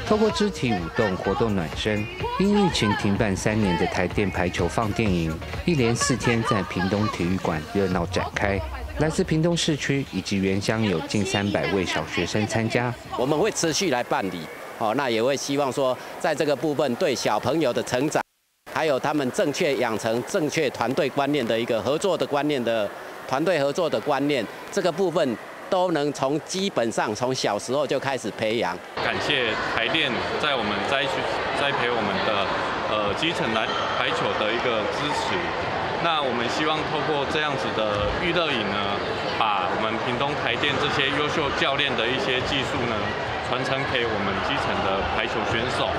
透过肢体舞动活动暖身。因疫情停办3年的台电排球放电营，一连4天在屏东体育馆热闹展开。来自屏东市区以及原乡有近300位小学生参加。 我们会持续来办理，那也会希望说，在这个部分对小朋友的成长，还有他们正确养成正确团队观念的一个合作的观念的团队合作的观念，这个部分都能基本上从小时候就开始培养。 感谢台电在我们栽培我们的基层排球的一个支持。那我们希望透过这样子的育乐营呢，把我们屏东台电这些优秀教练的一些技术呢，传承给我们基层的排球选手。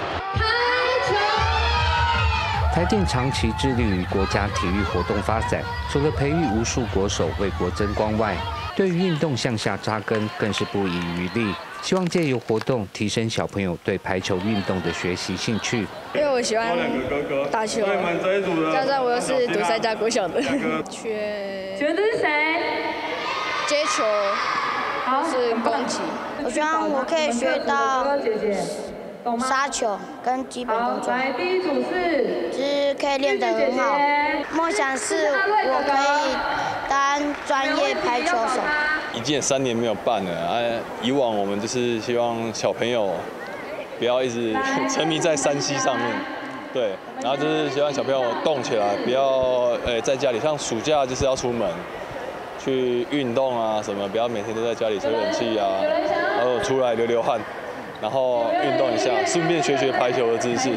台电长期致力于国家体育活动发展，除了培育无数国手为国争光外，对于运动向下扎根更是不遗余力。希望借由活动提升小朋友对排球运动的学习兴趣。 因为我喜欢打球，加上我又是读3家国小的。选的是谁？接球，是攻击。 我希望我可以学到杀球跟基本动作， 第一组是可以练得很好。梦想是我可以当专业排球手。 已经3年没有办了以往我们就是希望小朋友不要一直沉迷在3C 上面，对，然后就是希望小朋友动起来，不要在家里，像暑假就是要出门去运动啊什么，不要每天都在家里吹冷气啊，然后出来流汗，然后运动一下，顺便学排球的知识。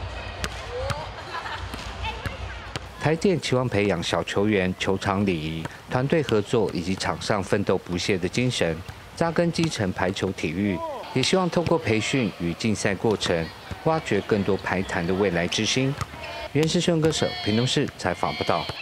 台电期望培养小球员球场礼仪、团队合作以及场上奋斗不懈的精神，扎根基层排球体育。也希望透过培训与竞赛过程，挖掘更多排坛的未来之星。原是新闻歌手，屏东市采访报道。